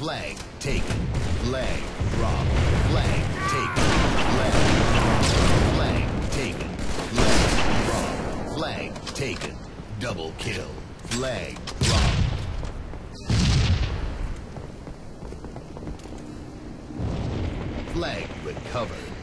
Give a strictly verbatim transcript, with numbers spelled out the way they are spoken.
Flag taken. Flag dropped. Flag taken. Flag dropped. Flag taken. Flag dropped. Flag taken. Double kill. Flag dropped. Flag recovered.